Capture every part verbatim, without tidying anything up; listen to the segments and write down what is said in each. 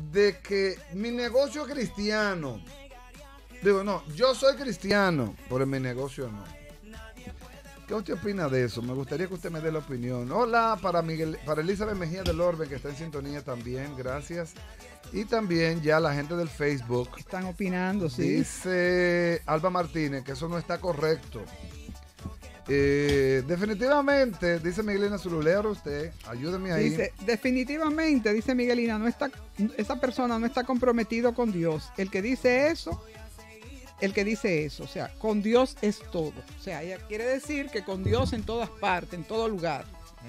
de que mi negocio es cristiano. Digo, no, yo soy cristiano, pero en mi negocio no. ¿Qué usted opina de eso? Me gustaría que usted me dé la opinión. Hola para Miguel, para Elizabeth Mejía del Orbe, que está en sintonía también, gracias. Y también ya la gente del Facebook. Están opinando, sí. Dice Alba Martínez que eso no está correcto. Eh, definitivamente, dice Miguelina Zululero, usted, ayúdeme ahí. Dice, definitivamente, dice Miguelina, no está, esa persona no está comprometido con Dios. El que dice eso, el que dice eso, o sea, con Dios es todo. O sea, ella quiere decir que con Dios en todas partes, en todo lugar.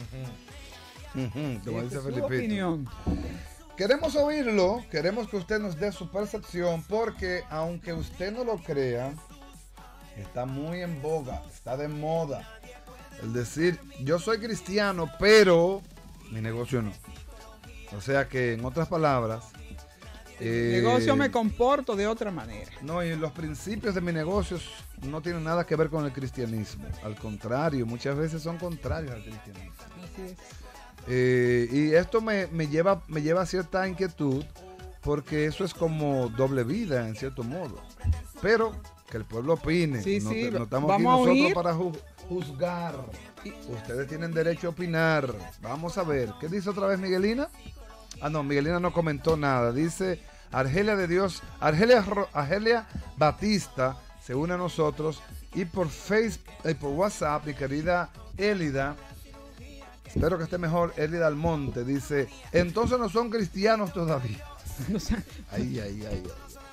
Uh -huh. Uh -huh, como dice Felipito. Opinión. Queremos oírlo, queremos que usted nos dé su percepción, porque aunque usted no lo crea, está muy en boga, está de moda el decir, yo soy cristiano, pero mi negocio no. O sea que, en otras palabras, en eh, mi negocio me comporto de otra manera. No, y los principios de mi negocio no tienen nada que ver con el cristianismo. Al contrario, muchas veces son contrarios al cristianismo. Así es. Eh, y esto me, me, lleva, me lleva a cierta inquietud, porque eso es como doble vida, en cierto modo. Pero que el pueblo opine. Sí, no, sí, no estamos aquí nosotros oír. para ju juzgar. Ustedes tienen derecho a opinar. Vamos a ver. ¿Qué dice otra vez Miguelina? Ah, no, Miguelina no comentó nada. Dice Argelia de Dios, Argelia, Argelia Batista se une a nosotros. Y por Facebook, y por WhatsApp, mi querida Élida, espero que esté mejor, Élida Almonte, dice, entonces no son cristianos todavía. Ay, ay, ay, ay.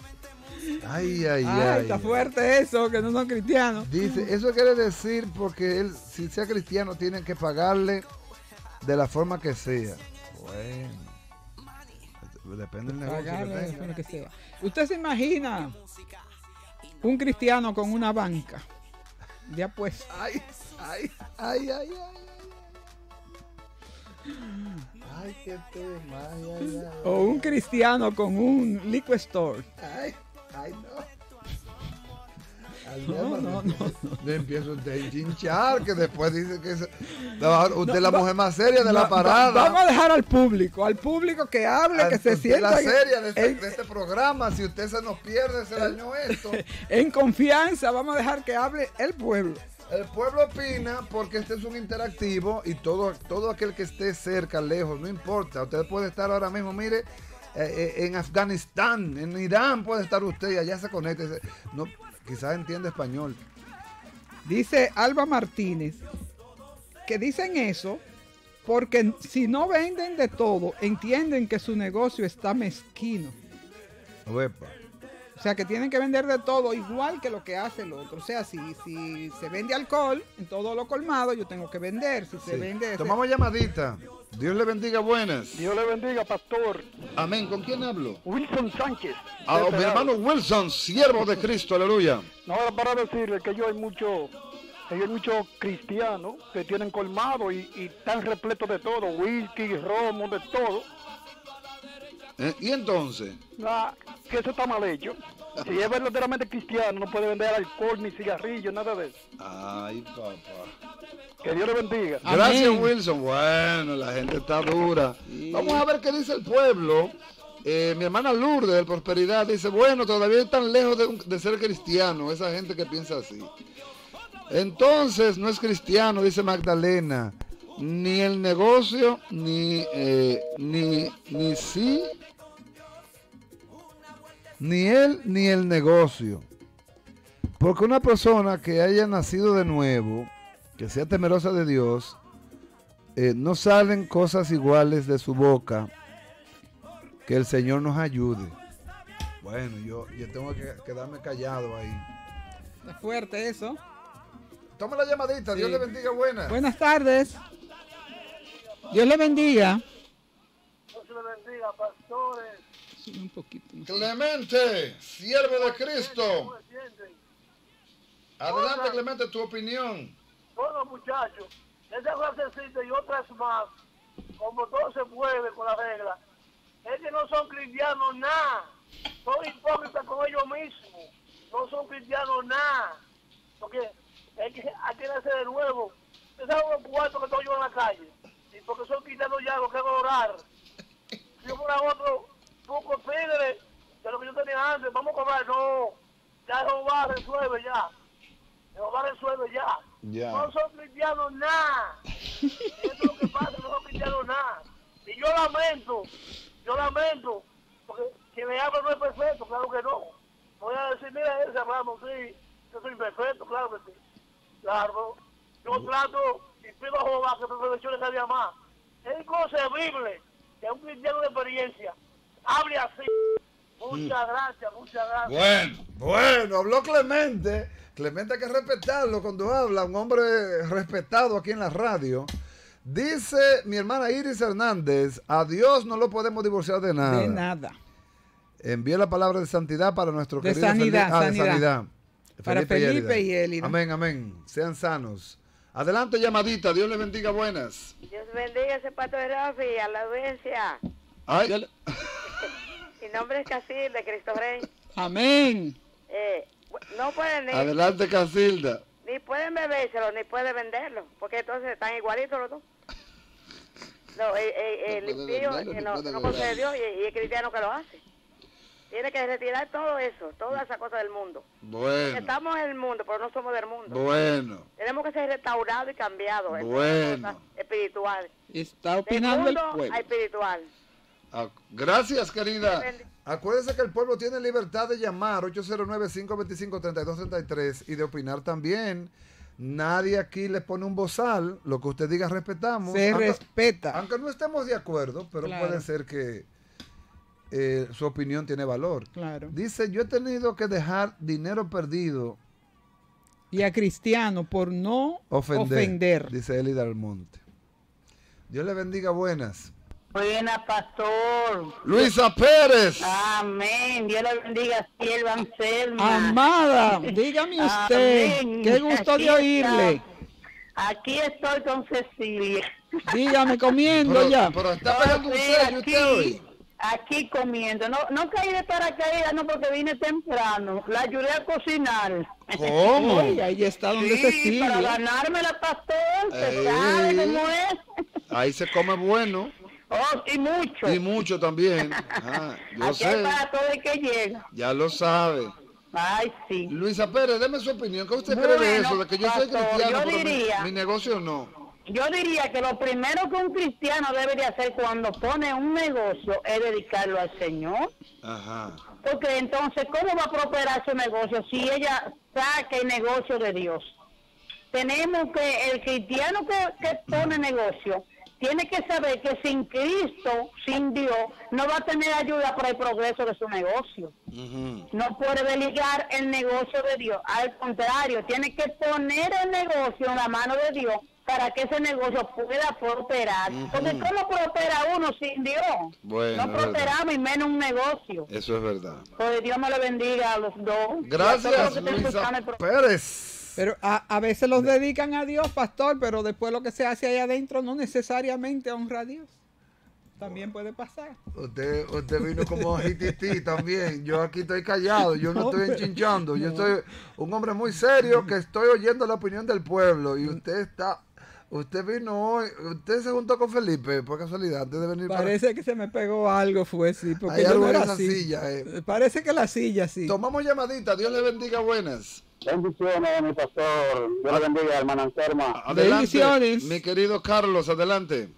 Ay, ay, ay, ay. Está ay, fuerte eso, que no son cristianos. Dice, eso quiere decir porque él, si sea cristiano, tienen que pagarle de la forma que sea. Bueno, depende del negocio pagarle que de la tenga. forma que sea. ¿Usted se imagina un cristiano con una banca? Ya pues. Ay, ay, ay, ay, ay. Ay, qué tema. Ay, ay, ay, o un cristiano con un liquor store. Ay, ay, no. No, no, no. No empiezo usted a hinchar, que después dice que es, usted es la mujer más seria de no, la parada. Vamos a dejar al público, al público que hable, que se sienta. La seria de este, en, de este programa, si usted se nos pierde, se dañó esto. En confianza, vamos a dejar que hable el pueblo. El pueblo opina porque este es un interactivo y todo, todo aquel que esté cerca, lejos, no importa. Usted puede estar ahora mismo, mire, eh, en Afganistán, en Irán puede estar usted y allá se conecta. No, quizás entiende español. Dice Alba Martínez que dicen eso porque si no venden de todo, entienden que su negocio está mezquino. Uepa. O sea, que tienen que vender de todo igual que lo que hace el otro. O sea, si, si se vende alcohol en todo lo colmado, yo tengo que vender. Si se sí. vende... Tomamos ese... llamadita. Dios le bendiga, buenas. Dios le bendiga, pastor. Amén. ¿Con quién hablo? Wilson Sánchez. A mi hermano Wilson, siervo de Cristo, aleluya. No, ahora para decirle que yo hay mucho, que yo hay muchos cristianos que tienen colmado y, y están repletos de todo, whisky, romo, de todo. ¿Eh? ¿Y entonces? Ah, que eso está mal hecho. Si es verdaderamente cristiano, no puede vender alcohol ni cigarrillos, nada de eso. Ay, papá. Que Dios le bendiga. Gracias, amén. Wilson. Bueno, la gente está dura. Sí. Vamos a ver qué dice el pueblo. Eh, mi hermana Lourdes de Prosperidad dice, bueno, todavía están lejos de, de ser cristiano, esa gente que piensa así. Entonces, no es cristiano, dice Magdalena. Ni el negocio, ni, eh, ni, ni sí, ni él, ni el negocio. Porque una persona que haya nacido de nuevo, que sea temerosa de Dios, eh, no salen cosas iguales de su boca. Que el Señor nos ayude. Bueno, yo, yo tengo que quedarme callado ahí. Es fuerte eso. Toma la llamadita, sí. Dios le bendiga, buenas. Buenas tardes. Dios le bendiga. Dios le bendiga, pastores. Sí, un poquito. No sé. Clemente, siervo de Cristo. Adelante, Clemente, tu opinión. Bueno, muchachos, esa frasecita y otras más, como todo se puede con la regla, es que no son cristianos nada. Son hipócritas con ellos mismos. No son cristianos nada. Porque es que hay que nacer de nuevo. Ustedes saben los cuartos que estoy yo en la calle. Y porque son cristianos ya, lo que hago orar. Si yo fuera otro, poco ganó. Ya Jehová resuelve ya. Jehová resuelve ya. Ya. No son cristianos nada. Eso es lo que pasa, no son cristianos nada. Y yo lamento, yo lamento, porque que me habla no es perfecto, claro que no. Voy a decir, mira ese Ramos, sí, yo soy perfecto, claro que sí. Claro, yo trato y pido a Jehová que me perfeccione cada día más. Es inconcebible que un cristiano de experiencia hable así. Muchas gracias, muchas gracias. Bueno, bueno, habló Clemente. Clemente hay que respetarlo cuando habla, un hombre respetado aquí en la radio. Dice mi hermana Iris Hernández, a Dios no lo podemos divorciar de nada. De nada. Envíe la palabra de santidad para nuestro De querido sanidad, Felipe, ah, sanidad. de sanidad. Para Felipe y Elida. Amén, amén. Sean sanos. Adelante, llamadita. Dios les bendiga, buenas. Dios bendiga ese pato de Rafi, a la audiencia. Ay, Mi nombre es Casil de Cristo Rey. Amén. Eh, no pueden ni, adelante, Casilda. ni pueden bebérselo, ni pueden venderlo, porque entonces están igualitos los dos. No, eh, eh, el No puede impío venderlo, eh, ni no, puede no beber. conoce a Dios y, y el cristiano que lo hace. Tiene que retirar todo eso, toda esa cosa del mundo. Bueno, Estamos en el mundo, pero no somos del mundo. bueno, Tenemos que ser restaurados y cambiados. en Bueno. cosas espirituales. Está Del opinando el mundo pueblo. a espiritual. Ah, gracias, querida. Bendiciones. Acuérdense que el pueblo tiene libertad de llamar ocho cero nueve, cinco dos cinco, tres dos tres tres y de opinar también. Nadie aquí les pone un bozal. Lo que usted diga respetamos. Se Aunque- respeta. Aunque no estemos de acuerdo, pero Claro. puede ser que eh, su opinión tiene valor. Claro. Dice, yo he tenido que dejar dinero perdido, Y a cristiano por no ofender, ofender. dice Elida Almonte. Dios le bendiga, buenas. Buena, pastor. Luisa Pérez. Amén. Dios le bendiga, sierva Anselma. Amada, dígame usted, Amén. qué gusto Aquí de oírle. está. Aquí estoy con Cecilia. Dígame, comiendo Pero, ya. pero está pegando un Sí, sello aquí, usted hoy. aquí comiendo. No, no caí de paracaídas, no, porque vine temprano. La ayudé a cocinar. ¿Cómo? Oye, ahí está donde Sí, Cecilia. para ganarme la pastor, se Ey. sabe cómo es. Ahí se come bueno Oh, y mucho. y mucho también. Ah, yo Aquí hay sé, para todo el que llega. ya lo sabe. Ay, sí. Luisa Pérez, deme su opinión. ¿Qué usted cree de Bueno, eso? De que yo soy pastor, cristiano, yo pero mi- diría- mi, negocio no. Yo diría que lo primero que un cristiano debe de hacer cuando pone un negocio es dedicarlo al Señor. Ajá. Porque entonces, ¿cómo va a prosperar su negocio si ella saca el negocio de Dios? Tenemos que, el cristiano que, que pone negocio, tiene que saber que sin Cristo, sin Dios, no va a tener ayuda para el progreso de su negocio. Ujú. No puede delegar el negocio de Dios. Al contrario, tiene que poner el negocio en la mano de Dios para que ese negocio pueda prosperar. Ujú. Porque ¿cómo prospera uno sin Dios? Bueno, no es prosperamos y menos un negocio. Eso es verdad. Pues Dios me lo bendiga a los dos. Y a todos Gracias, los que estén Luisa escuchando el pro- Pérez. Pero a, a veces los dedican a Dios, pastor, pero después lo que se hace ahí adentro no necesariamente honra a Dios. También puede pasar. Usted, usted vino como jititi también. Yo aquí estoy callado, yo no No, estoy pero- enchinchando. Yo no. soy un hombre muy serio que estoy oyendo la opinión del pueblo. Y usted está, usted vino hoy, usted se juntó con Felipe, por casualidad, antes de venir Parece que se me pegó algo, fue sí, porque Hay yo algo no en era esa así. silla, eh. Parece que la silla sí. para... Tomamos llamadita, Dios le bendiga, buenas. Bendiciones, mi pastor. Dios le bendiga, hermana Anselma. Adelante, Bendiciones. mi querido Carlos, adelante.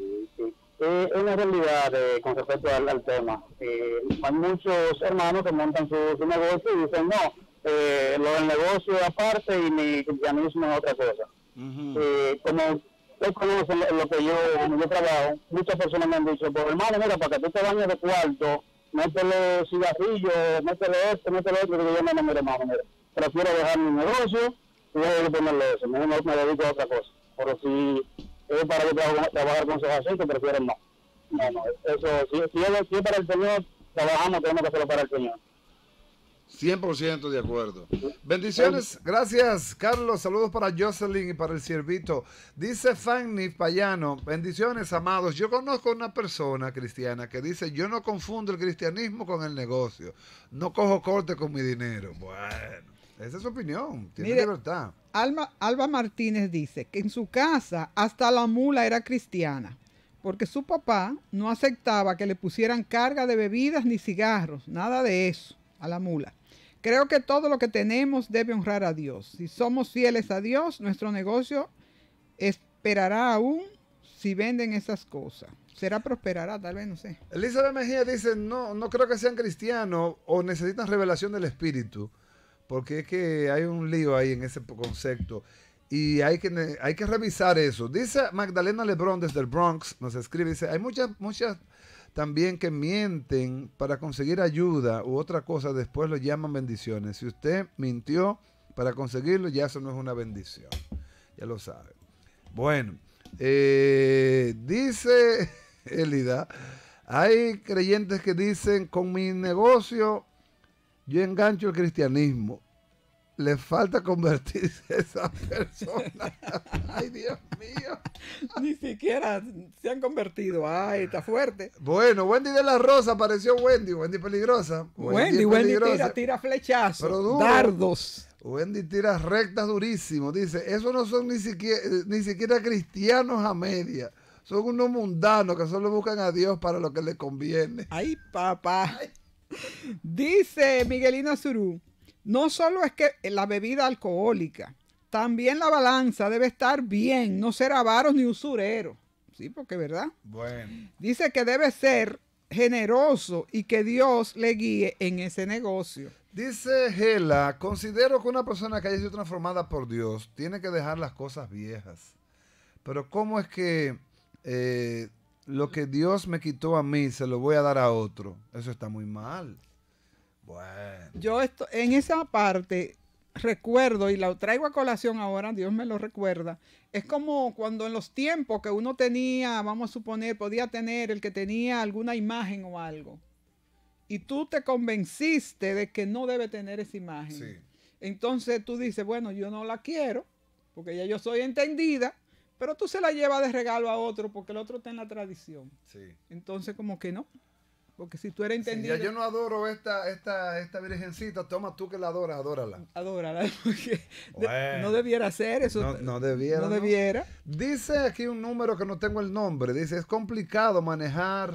Eh, es una realidad eh, con respecto al, al tema. Eh, hay muchos hermanos que montan su, su negocio y dicen, no, eh, lo del negocio es aparte y mi cristianismo es otra cosa. Ujú. Eh, como ustedes conocen lo, lo que yo, como yo trabajo, muchas personas me han dicho, pues hermano, mira, para que tú te bañes de cuarto, métele cigarrillos, métele esto, métele esto, y digo yo, no, no, mire, hermano, mire, prefiero dejar mi negocio y voy a ponerle eso, mejor no me dedico a otra cosa. Pero si es para que trabajo, trabajar con esos asuntos, prefiero no. No, no, eso, si, si, es, si es para el Señor, trabajamos, tenemos que hacerlo para el Señor. cien por ciento de acuerdo. Bendiciones, gracias Carlos, saludos para Jocelyn y para el Ciervito. Dice Fanny Payano, bendiciones amados, yo conozco una persona cristiana que dice, yo no confundo el cristianismo con el negocio, no cojo corte con mi dinero. Bueno, esa es su opinión, tiene Mire, libertad. Alma, Alba Martínez dice que en su casa hasta la mula era cristiana, porque su papá no aceptaba que le pusieran carga de bebidas ni cigarros, nada de eso a la mula. Creo que todo lo que tenemos debe honrar a Dios. Si somos fieles a Dios, nuestro negocio esperará aún si venden esas cosas. Será prosperará, tal vez, no sé. Elizabeth Mejía dice, no, no creo que sean cristianos o necesitan revelación del Espíritu, porque es que hay un lío ahí en ese concepto y hay que, hay que revisar eso. Dice Magdalena Lebrón desde el Bronx, nos escribe, dice, hay muchas, muchas también que mienten para conseguir ayuda u otra cosa, después lo llaman bendiciones. Si usted mintió para conseguirlo, ya eso no es una bendición. Ya lo sabe. Bueno, eh, dice Elida, hay creyentes que dicen, con mi negocio yo engancho el cristianismo. Le falta convertirse a esa persona. Ay, Dios mío. Ni siquiera se han convertido. Ay, está fuerte. Bueno, Wendy de la Rosa, apareció Wendy. Wendy peligrosa. Wendy, Wendy, Wendy tira, tira flechazos, dardos. Wendy tira rectas durísimo. Dice, esos no son ni siquiera, ni siquiera cristianos a media. Son unos mundanos que solo buscan a Dios para lo que les conviene. Ay, papá. Ay. Dice Miguelina Zurú, no solo es que la bebida alcohólica, también la balanza debe estar bien, no ser avaros ni usureros. Sí, porque verdad. Bueno. Dice que debe ser generoso y que Dios le guíe en ese negocio. Dice Gela, considero que una persona que haya sido transformada por Dios tiene que dejar las cosas viejas. Pero ¿cómo es que eh, lo que Dios me quitó a mí se lo voy a dar a otro? Eso está muy mal. Bueno. Yo esto, en esa parte recuerdo, y la traigo a colación ahora, Dios me lo recuerda, es como cuando en los tiempos que uno tenía, vamos a suponer, podía tener el que tenía alguna imagen o algo, y tú te convenciste de que no debe tener esa imagen. Sí. Entonces tú dices, bueno, yo no la quiero, porque ya yo soy entendida, pero tú se la llevas de regalo a otro, porque el otro está en la tradición. Sí. Entonces como que no. Porque si tú eres entendido. Sí, ya yo no adoro esta, esta, esta virgencita, toma tú que la adoras, adórala. Adórala, porque bueno, de, no debiera ser eso. No, no debiera. No debiera. ¿no? Dice aquí un número que no tengo el nombre. Dice, es complicado manejar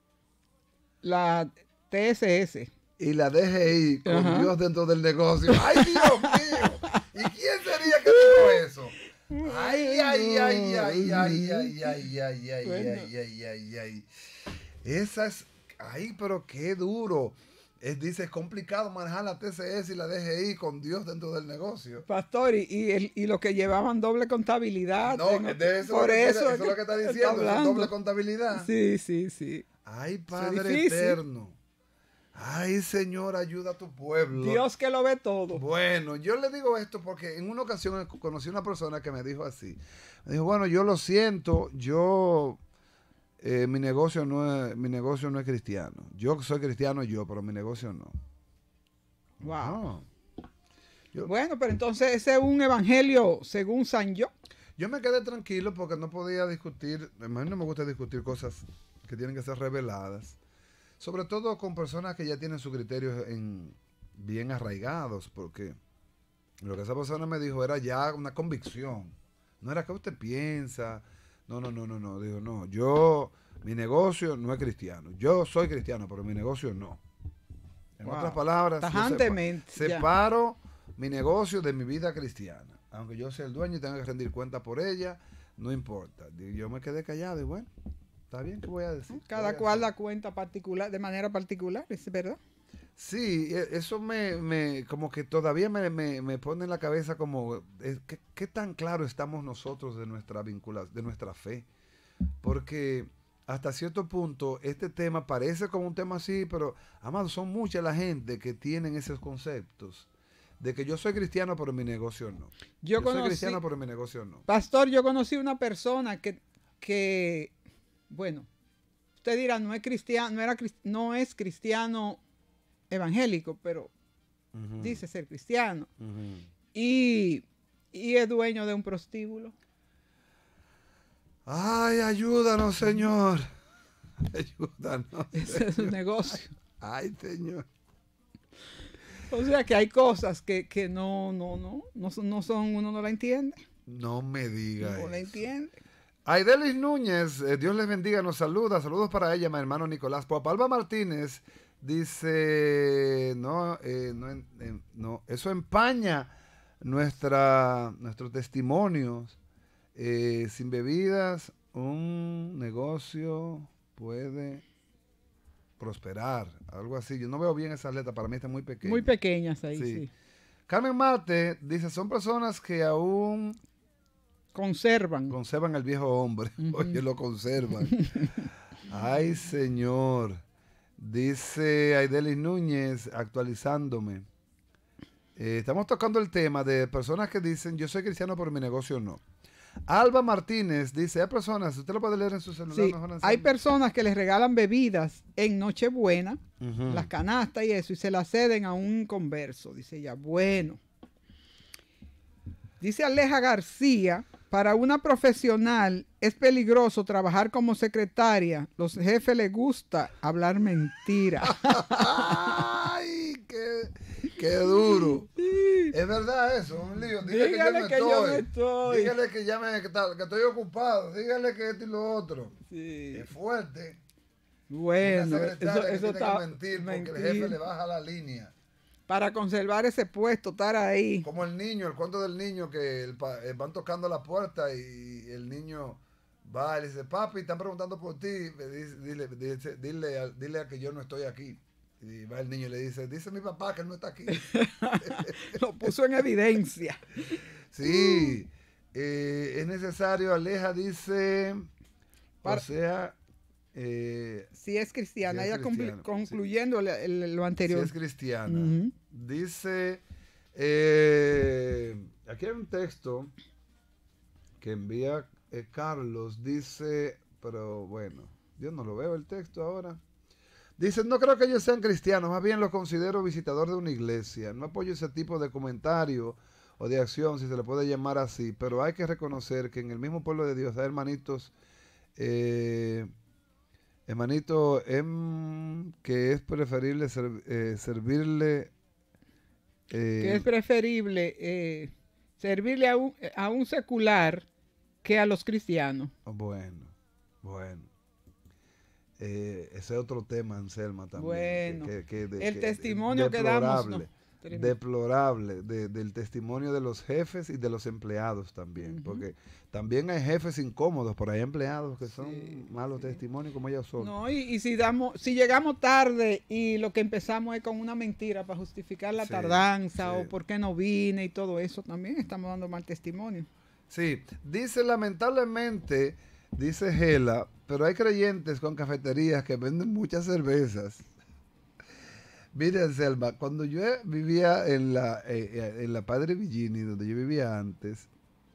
la T S S y la D G I con Ajá. Dios dentro del negocio. ¡Ay, Dios mío! ¿Y quién sería que dijo eso? Ay, ay, ay, ay, ay, ay, ay, ay, ay, ay, bueno. ay, ay, ay, ay. Esa es. Ay, pero qué duro. Es, dice, es complicado manejar la T C S y la D G I con Dios dentro del negocio. Pastor, y, y, el, y los que llevaban doble contabilidad. No, tengo, de eso, por eso, eso es lo que está diciendo, está es doble contabilidad. Sí, sí, sí. Ay, Padre eterno. Ay, Señor, ayuda a tu pueblo. Dios que lo ve todo. Bueno, yo le digo esto porque en una ocasión conocí una persona que me dijo así. Me dijo, bueno, yo lo siento, yo... Eh, mi negocio no es mi negocio no es cristiano. Yo soy cristiano yo, pero mi negocio no. Wow. No. Yo, bueno, pero entonces ese es un evangelio según San Yo. Yo me quedé tranquilo porque no podía discutir. A mí no me gusta discutir cosas que tienen que ser reveladas. Sobre todo con personas que ya tienen sus criterios en, bien arraigados, porque lo que esa persona me dijo era ya una convicción. No era que usted piensa. No, no, no, no, no. Digo, no, yo, mi negocio no es cristiano. Yo soy cristiano, pero mi negocio no. En wow. otras palabras, tajantemente, yo sepa, separo mi negocio de mi vida cristiana. Aunque yo sea el dueño y tenga que rendir cuenta por ella, no importa. Yo me quedé callado y bueno, está bien, ¿qué voy a decir? Cada cual da cuenta particular, de manera particular, ¿es verdad? Sí, eso me, me como que todavía me, me, me pone en la cabeza como ¿qué, qué tan claro estamos nosotros de nuestra vinculación, de nuestra fe? Porque hasta cierto punto este tema parece como un tema así, pero amado, son mucha la gente que tienen esos conceptos de que yo soy cristiano pero mi negocio no. Yo, yo conocí, soy cristiano pero mi negocio no. Pastor, yo conocí una persona que, que bueno, usted dirá, no es cristiano, no, era, no es cristiano evangélico, pero uh-huh. dice ser cristiano uh-huh. y, y es dueño de un prostíbulo. Ay, ayúdanos, Señor. Ayúdanos. Ese Señor. Es un negocio. Ay, Señor. O sea que hay cosas que, que no, no, no, no son, no son, uno no la entiende. No me diga No eso. la entiende. Aidelis Núñez, eh, Dios les bendiga, nos saluda. Saludos para ella, mi hermano Nicolás Popa. Alba Martínez Dice, no, eh, no, eh, no, eso empaña nuestra, nuestros testimonios. Eh, sin bebidas, un negocio puede prosperar, algo así. Yo no veo bien esa letra, para mí está muy pequeña. Muy pequeñas ahí, sí. Sí. Carmen Marte dice, son personas que aún conservan. Conservan al viejo hombre. Uh-huh. Oye, lo conservan. Ay, señor. Dice Aidelis Núñez, actualizándome. Eh, estamos tocando el tema de personas que dicen, yo soy cristiano, pero mi negocio no. Alba Martínez dice, hay personas, usted lo puede leer en su celular. Sí, mejor hay personas que les regalan bebidas en Nochebuena, uh-huh. las canastas y eso, y se las ceden a un converso. Dice ella, bueno. Dice Aleja García, para una profesional es peligroso trabajar como secretaria. Los jefes les gusta hablar mentira. ¡Ay, qué, qué duro! Sí. Es verdad eso, un lío. Dígale, dígale que, yo, no, que estoy. yo no estoy. Dígale que, ya me, que, que estoy ocupado. Dígale que esto y lo otro. Sí. Es fuerte. Bueno, eso, eso está... Que mentir, mentir porque el jefe le baja la línea. Para conservar ese puesto, estar ahí. Como el niño, el cuento del niño que el, eh, van tocando la puerta y el niño va y le dice, papi, están preguntando por ti, dice, dile, dice, dile, dile a que yo no estoy aquí. Y va el niño y le dice, dice mi papá que él no está aquí. Lo puso en evidencia. Sí, eh, es necesario, Aleja dice, Para, o sea... Eh, si es cristiana, si es ella cristiano, concluyendo sí. el, el, lo anterior. Si es cristiana. Uh-huh. Dice, eh, aquí hay un texto que envía eh, Carlos, dice, pero bueno, yo no lo veo el texto ahora. Dice, no creo que ellos sean cristianos, más bien los considero visitador de una iglesia. No apoyo ese tipo de comentario o de acción, si se le puede llamar así, pero hay que reconocer que en el mismo pueblo de Dios hay hermanitos, eh, hermanito, em, que es preferible ser, eh, servirle. Eh, que es preferible eh, servirle a un, a un secular que a los cristianos. Bueno, bueno. Eh, ese es otro tema, Anselma, también. Bueno, que, que, que, el que, testimonio que damos. No, deplorable de, del testimonio de los jefes y de los empleados también, uh-huh. porque también hay jefes incómodos, pero hay empleados que son sí, malos sí. testimonios como ellos son. No, y, y si damos, si llegamos tarde y lo que empezamos es con una mentira para justificar la sí, tardanza sí. o por qué no vine y todo eso, también estamos dando mal testimonio. Sí, dice lamentablemente, dice Gela, pero hay creyentes con cafeterías que venden muchas cervezas. Miren, Selma, cuando yo vivía en la, eh, en la Padre Villini, donde yo vivía antes,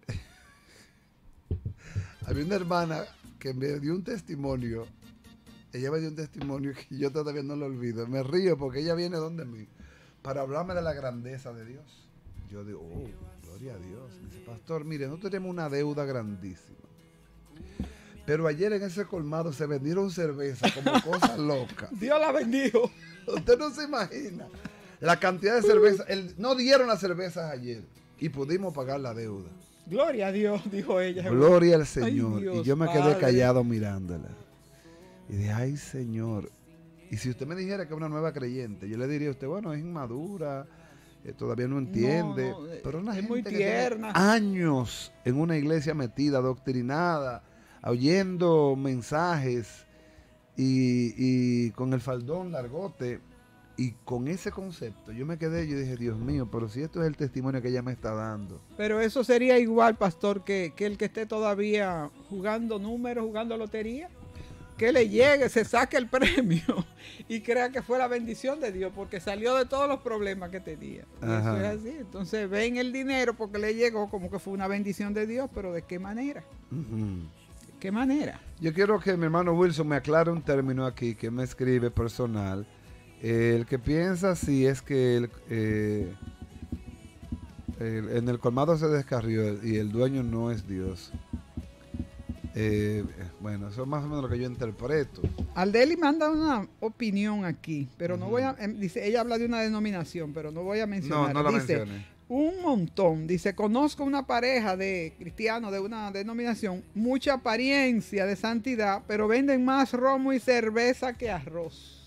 había una hermana que me dio un testimonio. Ella me dio un testimonio que yo todavía no lo olvido. Me río porque ella viene donde mí para hablarme de la grandeza de Dios. Yo digo, oh, gloria a Dios. Me dice, pastor, mire, nosotros tenemos una deuda grandísima. Pero ayer en ese colmado se vendieron cervezas como cosas locas. Dios la bendijo. Usted no se imagina la cantidad de cervezas. El, no dieron las cervezas ayer y pudimos pagar la deuda. Gloria a Dios, dijo ella. Gloria al Señor. Ay, Dios, y yo me Padre. quedé callado mirándola. Y dije, ay, Señor. Y si usted me dijera que es una nueva creyente, yo le diría a usted, bueno, es inmadura, eh, todavía no entiende. No, no, pero una es gente muy que tierna. tiene años en una iglesia metida, adoctrinada, oyendo mensajes y, y con el faldón largote y con ese concepto yo me quedé, yo dije, Dios mío, pero si esto es el testimonio que ella me está dando. Pero eso sería igual, pastor, que, que el que esté todavía jugando números, jugando lotería, que le llegue, se saque el premio y crea que fue la bendición de Dios porque salió de todos los problemas que tenía. Eso es así. Entonces ven el dinero porque le llegó como que fue una bendición de Dios, pero ¿de qué manera? Uh-huh. ¿Qué manera? Yo quiero que mi hermano Wilson me aclare un término aquí que me escribe personal. Eh, el que piensa si es que el, eh, el, en el colmado se descarrió y el dueño no es Dios. Eh, bueno, eso es más o menos lo que yo interpreto. Aldeli manda una opinión aquí, pero uh-huh. no voy a... Dice, ella habla de una denominación, pero no voy a mencionar. No, no la dice, mencione. Un montón. Dice, conozco una pareja de cristianos de una denominación, mucha apariencia de santidad, pero venden más romo y cerveza que arroz.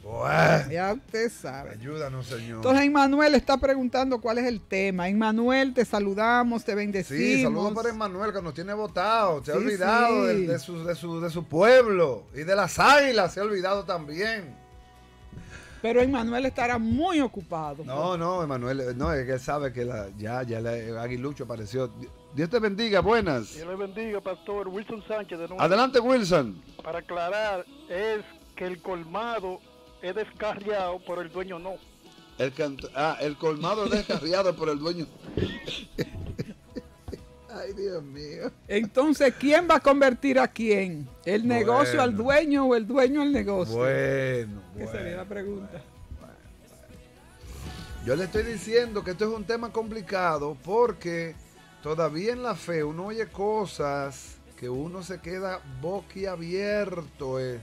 Bueno, Ya usted sabe. ayúdanos, Señor. Entonces, Emmanuel está preguntando cuál es el tema. Emmanuel, te saludamos, te bendecimos. Sí, saludos para Emmanuel, que nos tiene votado. Se ha Sí, olvidado sí. De, de su, de, su, de su pueblo. Y de las águilas se ha olvidado también. Pero Emmanuel estará muy ocupado. No, no, Emmanuel, no, es que él sabe que la, ya, ya el aguilucho apareció. Dios te bendiga, buenas. Dios le bendiga, pastor. Wilson Sánchez de nuevo. Adelante, Wilson. Para aclarar, es que el colmado es descarriado, pero el dueño no. El, canto, ah, el colmado es descarriado por el dueño. Ay, Dios mío. Entonces, ¿quién va a convertir a quién? ¿El Bueno. negocio al dueño o el dueño al negocio? Bueno, Esa bueno. sería la pregunta. Yo le estoy diciendo que esto es un tema complicado porque todavía en la fe uno oye cosas que uno se queda boquiabierto, eh,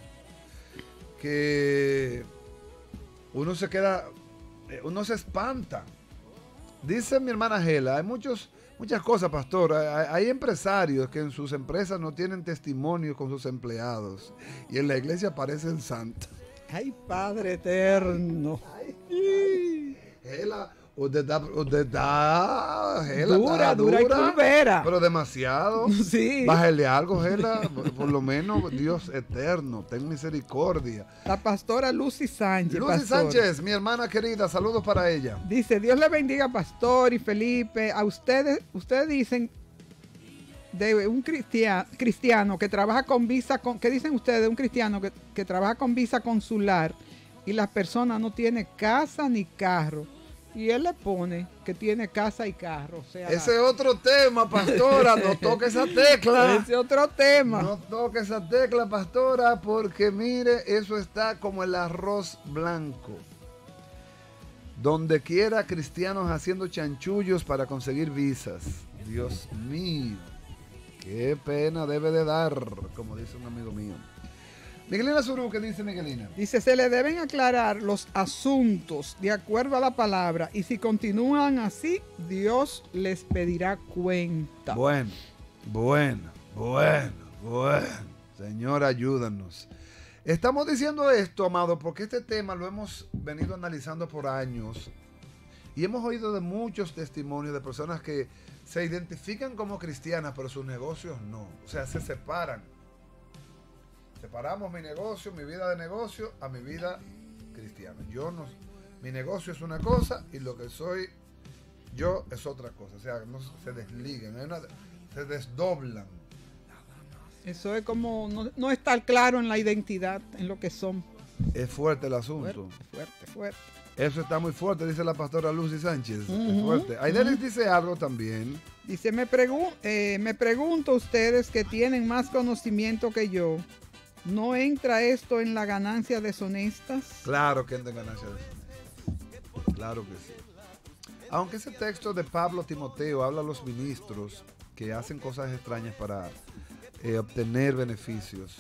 que uno se queda, eh, uno se espanta. Dice mi hermana Gela, hay muchos, muchas cosas, pastor. Hay, hay empresarios que en sus empresas no tienen testimonio con sus empleados y en la iglesia parecen santos. Ay, Padre eterno. Gela, usted está, usted está, Gela, Dura, está dura y curvera. pero demasiado. Sí. Bájale algo, Gela, por, por lo menos Dios eterno, ten misericordia. La pastora Lucy Sánchez. Lucy pastor. Sánchez, mi hermana querida, saludos para ella. Dice, Dios le bendiga, pastor y Felipe. A ustedes, ustedes dicen de un cristiano, cristiano que trabaja con visa, con, ¿qué dicen ustedes de un cristiano que, que trabaja con visa consular y las personas no tienen casa ni carro? Y él le pone que tiene casa y carro. O sea, Ese es otro tema, pastora, no toque esa tecla. ese otro tema. No toque esa tecla, pastora, porque mire, eso está como el arroz blanco. Donde quiera cristianos haciendo chanchullos para conseguir visas. Dios mío, qué pena debe de dar, como dice un amigo mío. Miguelina Zurú, ¿qué dice Miguelina? Dice, se le deben aclarar los asuntos de acuerdo a la palabra y si continúan así, Dios les pedirá cuenta. Bueno, bueno, bueno, bueno. Señor, ayúdanos. Estamos diciendo esto, amado, porque este tema lo hemos venido analizando por años y hemos oído de muchos testimonios de personas que se identifican como cristianas, pero sus negocios no. O sea, se separan. Separamos mi negocio, mi vida de negocio, a mi vida cristiana. Yo no, mi negocio es una cosa y lo que soy yo es otra cosa. O sea, no se desligan, hay una- se desdoblan. Eso es como no, no estar claro en la identidad, en lo que son. Es fuerte el asunto. Fuerte, fuerte, fuerte. Eso está muy fuerte, dice la pastora Lucy Sánchez. Es Ujú, fuerte. Aidelis dice algo también. Dice, me, pregun- eh, me pregunto ustedes que tienen más conocimiento que yo, ¿no entra esto en la ganancia deshonestas? Claro que entra en ganancia de eso. Claro que sí. Aunque ese texto de Pablo Timoteo habla a los ministros que hacen cosas extrañas para eh, obtener beneficios.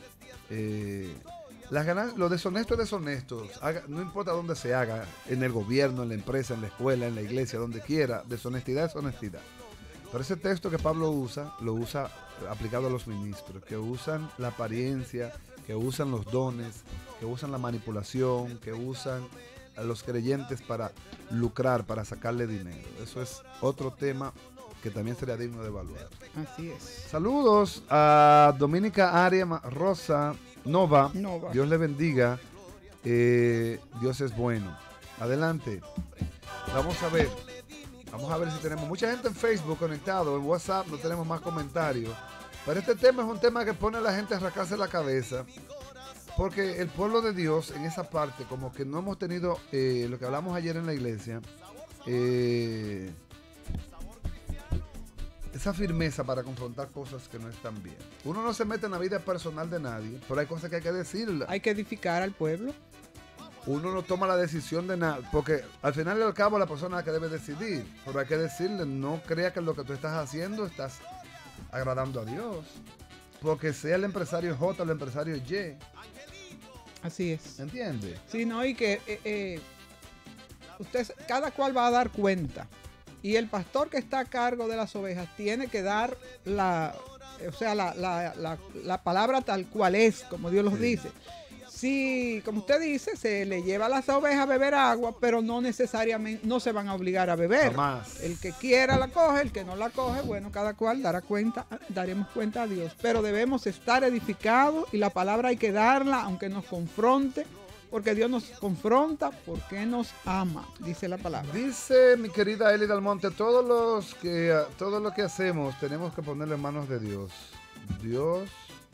Eh, las ganan- lo deshonesto es deshonesto. Haga- no importa dónde se haga, en el gobierno, en la empresa, en la escuela, en la iglesia, donde quiera, deshonestidad es honestidad. Pero ese texto que Pablo usa, lo usa aplicado a los ministros, que usan la apariencia, que usan los dones, que usan la manipulación, que usan a los creyentes para lucrar, para sacarle dinero. Eso es otro tema que también sería digno de evaluar. Así es. Saludos a Dominica Aria Ma- Rosa Nova. Nova. Dios le bendiga. Eh, Dios es bueno. Adelante. Vamos a ver. Vamos a ver si tenemos mucha gente en Facebook conectado. En WhatsApp no tenemos más comentarios. Pero este tema es un tema que pone a la gente a rascarse la cabeza. Porque el pueblo de Dios en esa parte, como que no hemos tenido eh, lo que hablamos ayer en la iglesia, eh, esa firmeza para confrontar cosas que no están bien. Uno no se mete en la vida personal de nadie, pero hay cosas que hay que decirlas. Hay que edificar al pueblo. Uno no toma la decisión de nada, porque al final y al cabo la persona es la que debe decidir, pero hay que decirle, no crea que lo que tú estás haciendo estás agradando a Dios, porque sea el empresario J o el empresario Y, Así es. ¿entiendes? Sí, no, y que eh, eh, usted, cada cual va a dar cuenta. Y el pastor que está a cargo de las ovejas tiene que dar la, o sea, la, la, la, la palabra tal cual es, como Dios los Sí. dice. Sí, como usted dice, se le lleva a las ovejas a beber agua, pero no necesariamente, no se van a obligar a beber. Jamás. El que quiera la coge, el que no la coge, bueno, cada cual dará cuenta, daremos cuenta a Dios. Pero debemos estar edificados y la palabra hay que darla, aunque nos confronte, porque Dios nos confronta porque nos ama, dice la palabra. Dice mi querida Eli Dalmonte, todos los que, todo lo que hacemos tenemos que ponerlo en manos de Dios. Dios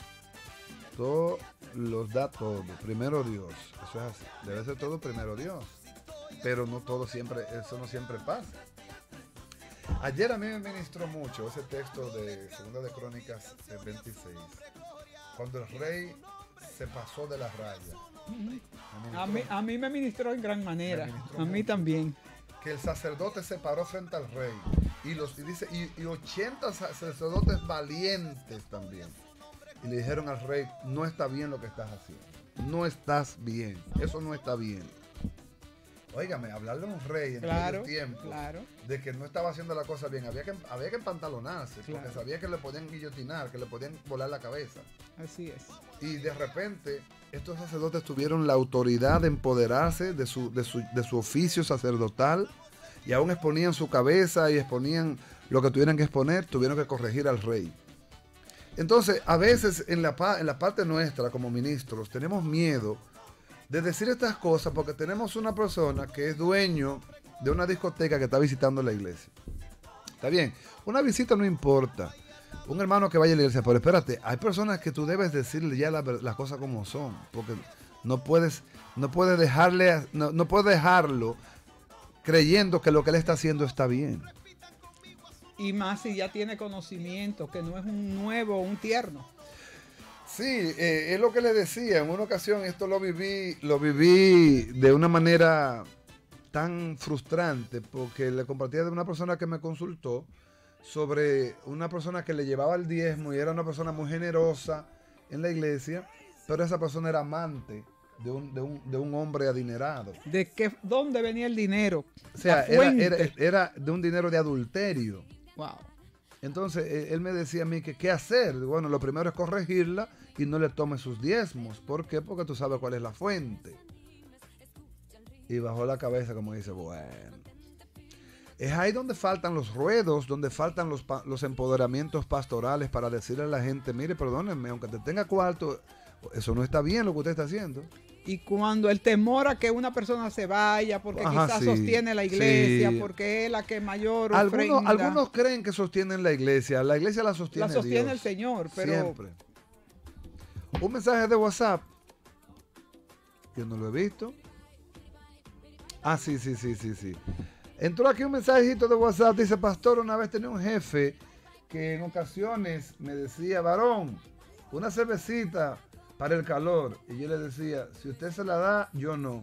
todo los da todo. Primero Dios. Eso es así. Debe ser todo primero Dios. Pero no todo siempre, eso no siempre pasa. Ayer a mí me ministró mucho ese texto de Segunda de Crónicas veintiséis. Cuando el rey se pasó de la raya. A mí, a mí me ministró en gran manera. A mí mucho. También. Que el sacerdote se paró frente al rey. Y los y dice, y, y ochenta sacerdotes valientes también. Y le dijeron al rey, no está bien lo que estás haciendo. No estás bien. Eso no está bien. Óigame, hablarle a un rey en Claro, aquel tiempo claro. de que no estaba haciendo la cosa bien. Había que, había que empantalonarse. Claro. Porque sabía que le podían guillotinar, que le podían volar la cabeza. Así es. Y de repente, estos sacerdotes tuvieron la autoridad de empoderarse de su, de su, de su oficio sacerdotal. Y aún exponían su cabeza y exponían lo que tuvieran que exponer. Tuvieron que corregir al rey. Entonces, a veces en la, en la parte nuestra como ministros tenemos miedo de decir estas cosas porque tenemos una persona que es dueño de una discoteca que está visitando la iglesia. Está bien, una visita no importa. Un hermano que vaya a la iglesia, pero espérate, hay personas que tú debes decirle ya la, las cosas como son, porque no puedes, no puedes dejarle, no, no puedes dejarlo creyendo que lo que él está haciendo está bien. Y más si ya tiene conocimiento, que no es un nuevo, un tierno. Sí, eh, es lo que le decía. En una ocasión esto lo viví, lo viví de una manera tan frustrante porque le compartía de una persona que me consultó sobre una persona que le llevaba el diezmo y era una persona muy generosa en la iglesia, pero esa persona era amante de un, de un, de un hombre adinerado. ¿De qué, dónde venía el dinero? O sea, La era, fuente. era, era de un dinero de adulterio. Wow. Entonces, él me decía a mí que qué hacer. Bueno, lo primero es corregirla y no le tome sus diezmos. ¿Por qué? Porque tú sabes cuál es la fuente. Y bajó la cabeza como dice, bueno. Es ahí donde faltan los ruedos, donde faltan los, los empoderamientos pastorales para decirle a la gente, mire, perdónenme, aunque te tenga cuarto, eso no está bien lo que usted está haciendo. Y cuando el temor a que una persona se vaya porque Ajá, quizás sí, sostiene la iglesia, sí. porque es la que mayor Algunos, ofrenda. algunos creen que sostienen la iglesia. La iglesia la sostiene La sostiene Dios. el Señor, pero Siempre. Un mensaje de WhatsApp. Yo no lo he visto. Ah, sí, sí, sí, sí, sí. Entró aquí un mensajito de WhatsApp. Dice, pastor, una vez tenía un jefe que en ocasiones me decía, varón, una cervecita para el calor. Y yo le decía, si usted se la da, yo no.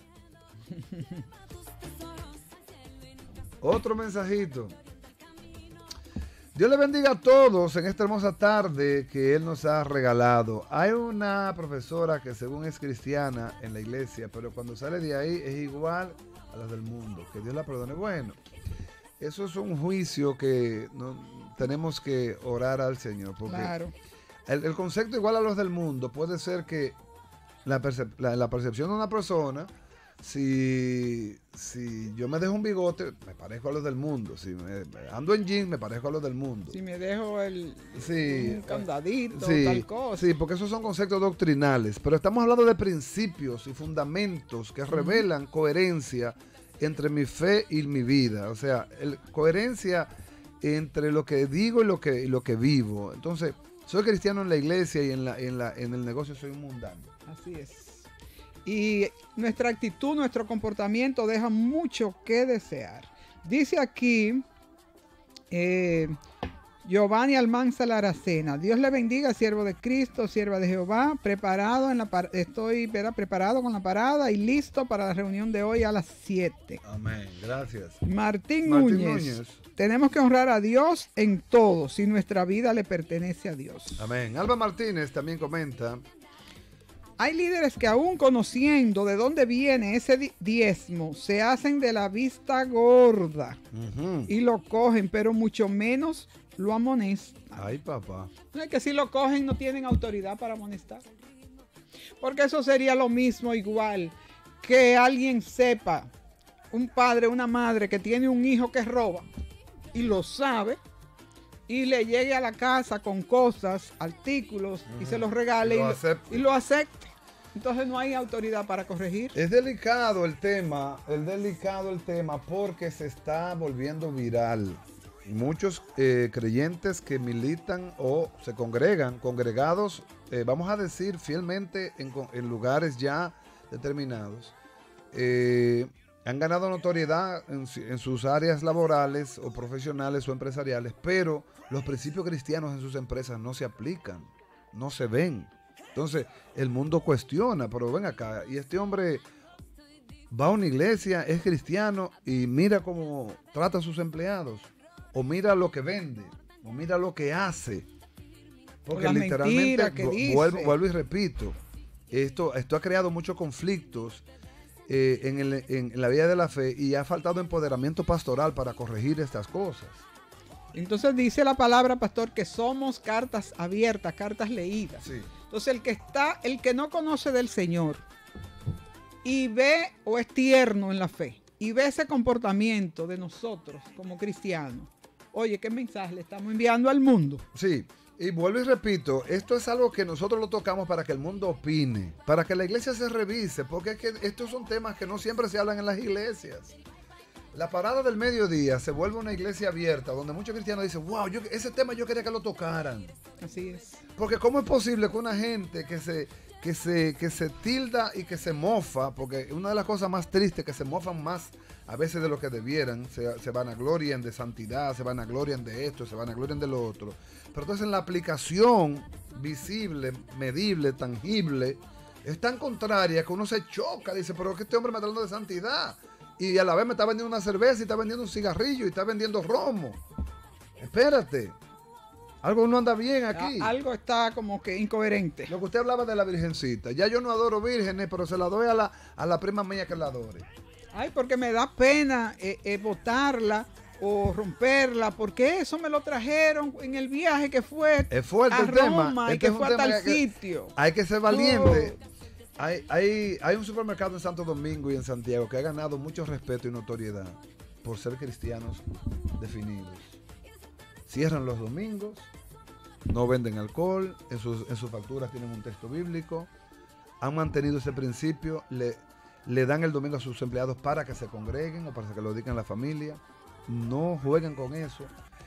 Otro mensajito. Dios le bendiga a todos en esta hermosa tarde que Él nos ha regalado. Hay una profesora que según es cristiana en la iglesia, pero cuando sale de ahí es igual a la del mundo. Que Dios la perdone. Bueno, eso es un juicio que no, tenemos que orar al Señor. Porque claro. El, el concepto igual a los del mundo puede ser que la, percep la, la percepción de una persona, si, si yo me dejo un bigote, me parezco a los del mundo. Si me, ando en jeans, me parezco a los del mundo. Si me dejo el sí, un candadito, sí, tal cosa. Sí, porque esos son conceptos doctrinales. Pero estamos hablando de principios y fundamentos que revelan uh-huh. coherencia entre mi fe y mi vida. O sea, el, coherencia entre lo que digo y lo que, y lo que vivo. Entonces, soy cristiano en la iglesia y en, la, en, la, en el negocio soy un mundano. Así es. Y nuestra actitud, nuestro comportamiento deja mucho que desear. Dice aquí eh, Giovanni Almanza Laracena. Dios le bendiga, siervo de Cristo, sierva de Jehová. Preparado en la par estoy ¿verdad? preparado con la parada y listo para la reunión de hoy a las siete. Amén. Gracias. Martín, Martín Núñez. Núñez. Tenemos que honrar a Dios en todo, si nuestra vida le pertenece a Dios. Amén. Alba Martínez también comenta. Hay líderes que aún conociendo de dónde viene ese diezmo, se hacen de la vista gorda uh-huh. y lo cogen, pero mucho menos lo amonestan. Ay, papá. No es que si lo cogen no tienen autoridad para amonestar. Porque eso sería lo mismo igual que alguien sepa, un padre, una madre que tiene un hijo que roba y lo sabe y le llegue a la casa con cosas, artículos uh-huh. y se los regale y lo, y, y lo acepte. Entonces no hay autoridad para corregir. Es delicado el tema, es delicado el tema porque se está volviendo viral. Muchos eh, creyentes que militan o se congregan, congregados, eh, vamos a decir fielmente en, en lugares ya determinados, eh, han ganado notoriedad en, en sus áreas laborales o profesionales o empresariales, pero los principios cristianos en sus empresas no se aplican, no se ven. Entonces el mundo cuestiona, pero ven acá, y este hombre va a una iglesia, es cristiano y mira cómo trata a sus empleados. O mira lo que vende, o mira lo que hace. Porque literalmente, que dice. Vuelvo, vuelvo y repito, esto, esto ha creado muchos conflictos eh, en, el, en, en la vida de la fe y ha faltado empoderamiento pastoral para corregir estas cosas. Entonces dice la palabra, pastor, que somos cartas abiertas, cartas leídas. Sí. Entonces el que está, el que no conoce del Señor y ve o es tierno en la fe y ve ese comportamiento de nosotros como cristianos, oye, ¿qué mensaje le estamos enviando al mundo? Sí, y vuelvo y repito, esto es algo que nosotros lo tocamos para que el mundo opine, para que la iglesia se revise, porque es que estos son temas que no siempre se hablan en las iglesias. La parada del mediodía se vuelve una iglesia abierta, donde muchos cristianos dicen, wow, yo, ese tema yo quería que lo tocaran. Así es. Porque ¿cómo es posible que una gente que se, que se, que se tilda y que se mofa, porque una de las cosas más tristes que se mofan más a veces de lo que debieran, se, se vanaglorian de santidad, se vanaglorian de esto, se vanaglorian de lo otro. Pero entonces en la aplicación visible, medible, tangible, es tan contraria que uno se choca, dice, pero que este hombre me está hablando de santidad. Y a la vez me está vendiendo una cerveza y está vendiendo un cigarrillo y está vendiendo romo. Espérate. Algo no anda bien aquí. Algo está como que incoherente. Lo que usted hablaba de la virgencita. Ya yo no adoro vírgenes, pero se la doy a la, a la prima mía que la adore. Ay, porque me da pena eh, eh, botarla o romperla, porque eso me lo trajeron en el viaje que fue es fuerte a el Roma tema. y este que fue a tal que, sitio. Hay que ser valiente. Oh. Hay, hay, hay un supermercado en Santo Domingo y en Santiago que ha ganado mucho respeto y notoriedad por ser cristianos definidos. Cierran los domingos, no venden alcohol, en sus, en sus facturas tienen un texto bíblico, han mantenido ese principio, le, le dan el domingo a sus empleados para que se congreguen o para que lo dediquen a la familia, no juegan con eso.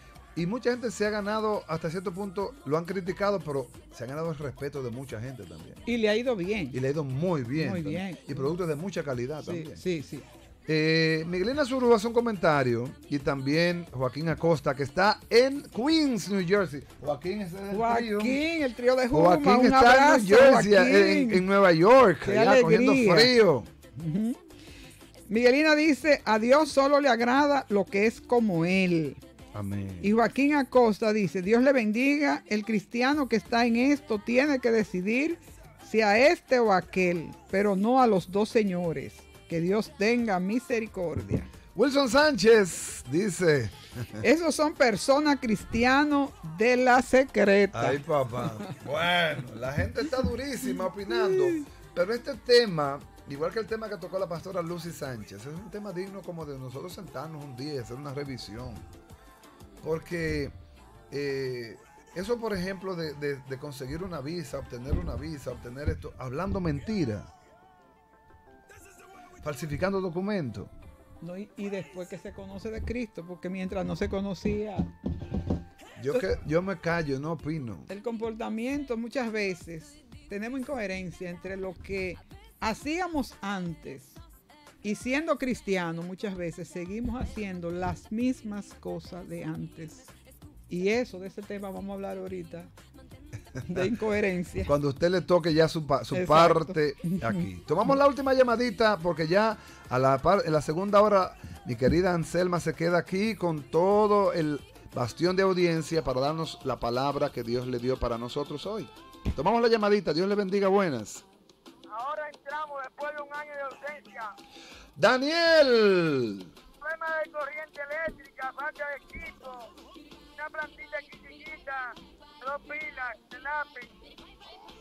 Y mucha gente se ha ganado, hasta cierto punto, lo han criticado, pero se ha ganado el respeto de mucha gente también. Y le ha ido bien. Y le ha ido muy bien. Muy bien. Y productos de mucha calidad sí, también. Sí, sí. Eh, Miguelina Zurú hace un comentario y también Joaquín Acosta, que está en Queens, New Jersey. Joaquín es el Joaquín, trío. el trío de Juma. Joaquín un está abrazo, en New Jersey, en, en Nueva York, ya cogiendo frío. Uh-huh. Miguelina dice, a Dios solo le agrada lo que es como Él. Amén. Y Joaquín Acosta dice, Dios le bendiga, el cristiano que está en esto tiene que decidir si a este o a aquel, pero no a los dos señores. Que Dios tenga misericordia. Wilson Sánchez dice, esos son personas cristianos de la secreta. Ay, papá. Bueno, la gente está durísima opinando, pero este tema, igual que el tema que tocó la pastora Lucy Sánchez, es un tema digno como de nosotros sentarnos un día y hacer una revisión. Porque eh, eso, por ejemplo, de, de, de conseguir una visa, obtener una visa, obtener esto, hablando mentira, falsificando documentos. No, y, y después que se conoce de Cristo, porque mientras no se conocía... Yo, que, yo me callo, no opino. El comportamiento muchas veces, tenemos incoherencia entre lo que hacíamos antes y siendo cristianos muchas veces seguimos haciendo las mismas cosas de antes. Y eso, de ese tema vamos a hablar ahorita, de incoherencia. Cuando a usted le toque ya su, su parte aquí. Tomamos la última llamadita porque ya a la par, en la segunda hora mi querida Anselma se queda aquí con todo el bastión de audiencia para darnos la palabra que Dios le dio para nosotros hoy. Tomamos la llamadita, Dios le bendiga, buenas. Ahora entramos después de un año de ausencia. Daniel. Problema de corriente eléctrica, falta de equipo, una plantilla chiquitita, dos pilas, de lápiz.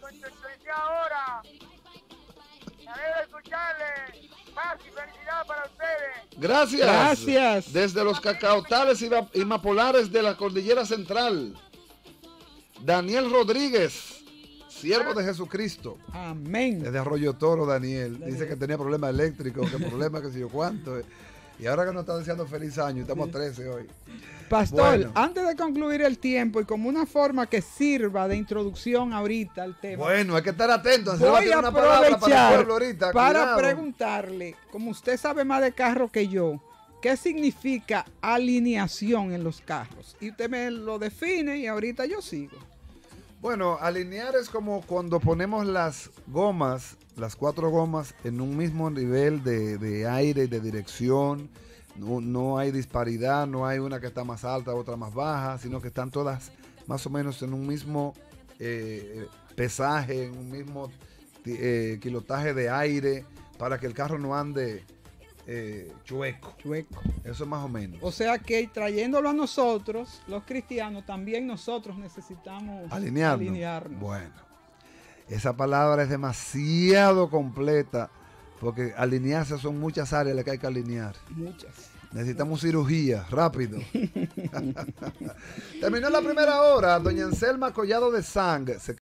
Estoy ahora. Me alegra escucharle. Paz y felicidad para ustedes. Gracias. Gracias. Desde los cacautales y, va- y mapolares de la Cordillera Central. Daniel Rodríguez, siervo de Jesucristo. Amén. Desde Arroyo Toro, Daniel. Dice que tenía problemas eléctricos, que problemas que sé yo cuánto. eh. Y ahora que nos está deseando feliz año, estamos trece hoy. Pastor, Bueno. antes de concluir el tiempo y como una forma que sirva de introducción ahorita al tema, Bueno, hay que estar atentos. Se va a voy tirar a una palabra para el aprovechar pueblo ahorita. para cuidado. preguntarle, como usted sabe más de carro que yo, ¿qué significa alineación en los carros? Y usted me lo define y ahorita yo sigo. Bueno, alinear es como cuando ponemos las gomas, las cuatro gomas, en un mismo nivel de, de aire y de dirección. No, no hay disparidad, no hay una que está más alta, otra más baja, sino que están todas más o menos en un mismo eh, pesaje, en un mismo eh, kilotaje de aire, para que el carro no ande eh, chueco. Chueco. Eso más o menos. O sea que trayéndolo a nosotros, los cristianos, también nosotros necesitamos Alinearnos. alinearnos. Bueno, esa palabra es demasiado completa, porque alinearse son muchas áreas las que hay que alinear. Muchas. Necesitamos cirugía, rápido. Terminó la primera hora. Doña Anselma Collado de Sang se